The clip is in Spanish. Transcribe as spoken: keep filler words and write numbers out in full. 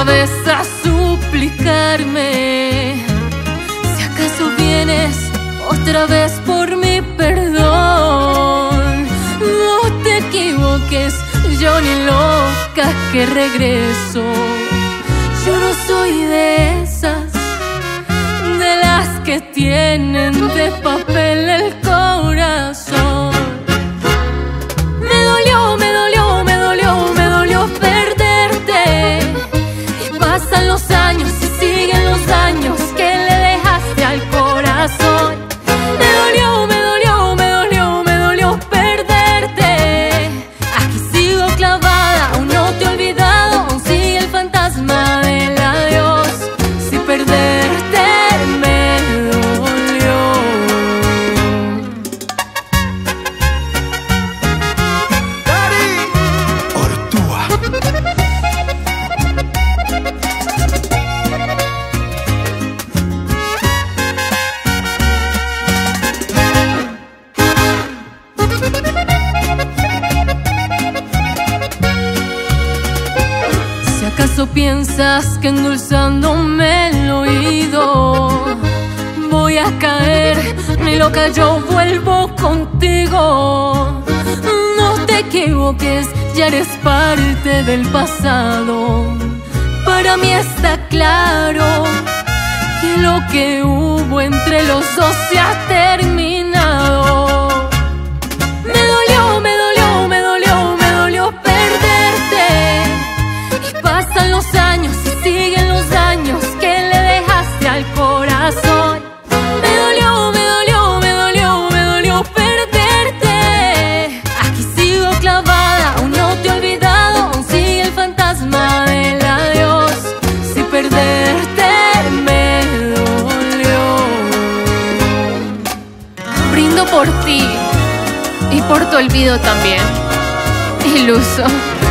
vez a suplicarme. Si acaso vienes otra vez por mi perdón, no te equivoques, yo ni loca que regreso. Yo no soy de esas, de las que tienen de papel el corazón. Me dolió, me dolió, me dolió, me dolió perderte. Y pasan los años y siguen los daños que le dejaste al corazón. Me dolió, me dolió, me dolió, me dolió perderte. Aquí sigo clavada, aún no te he olvidado, aún sigue el fantasma del adiós. Si perderte me dolió. Dari Ortúa. Si acaso piensas que endulzándome el oído voy a caer, mi loca, yo vuelvo contigo. No te equivoques, ya eres parte del pasado. Para mí está claro que lo que hubo entre los dos se ha terminado. Me dolió, me dolió, me dolió, me dolió perderte. Y pasan los años y siguen los daños que le dejaste al corazón. Me dolió, me dolió, me dolió, me dolió perderte. Aquí sigo clavada, aún no te he olvidado, aún sigue el fantasma del adiós. Si perderte me dolió. Brindo por ti y por tu olvido también, iluso.